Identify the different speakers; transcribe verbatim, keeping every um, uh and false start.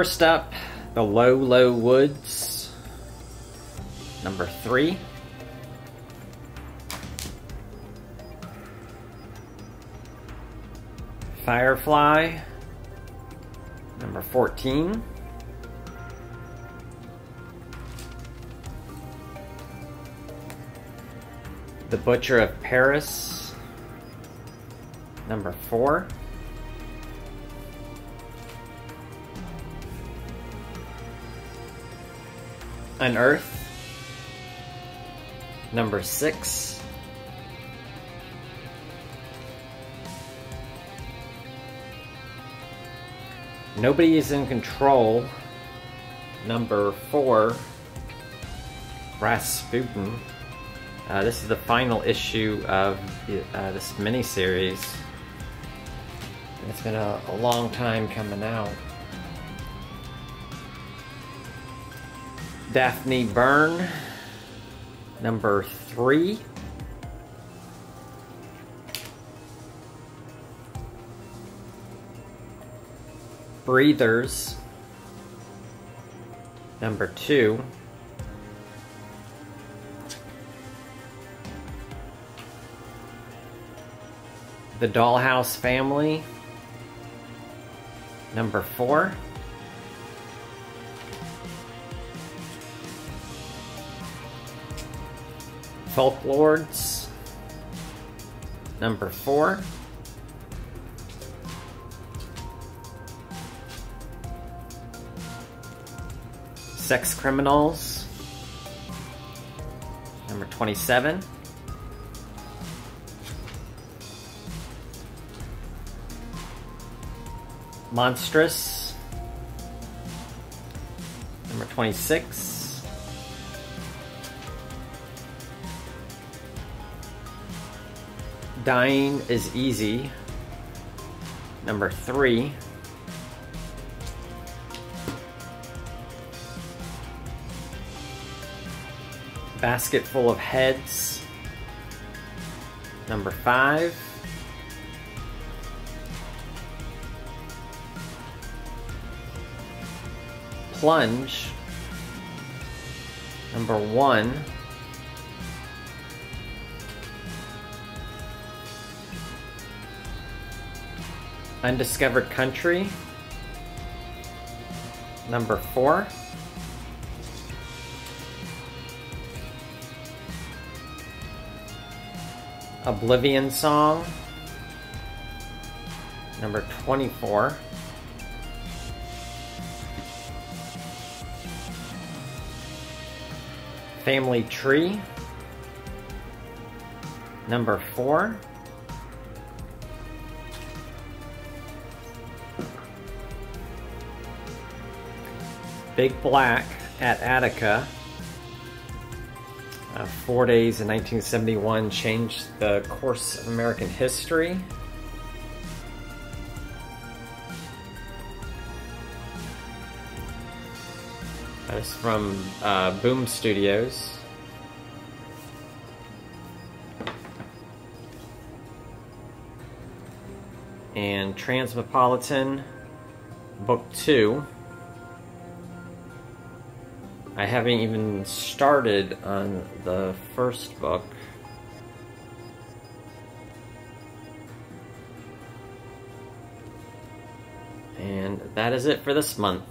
Speaker 1: First up, The Low, Low Woods, number three. Firefly, number fourteen. The Butcher of Paris, number four. Unearth, number six. Nobody is in Control, number four. Rasputin. Uh, this is the final issue of uh, this miniseries. It's been a, a long time coming out. Daphne Byrne, number three. Breathers, number two. The Dollhouse Family, number four. Folklords, number four. Sex Criminals, number twenty-seven. Monstrous, number twenty-six. Dying is Easy, number three. Basket Full of Heads, number five. Plunge, number one. Undiscovered Country, number four. Oblivion Song, number twenty-four. Family Tree, number four. Big Black at Attica. Uh, four days in nineteen seventy-one changed the course of American history. That is from uh, Boom Studios. And Transmetropolitan, book two. I haven't even started on the first book. And that is it for this month.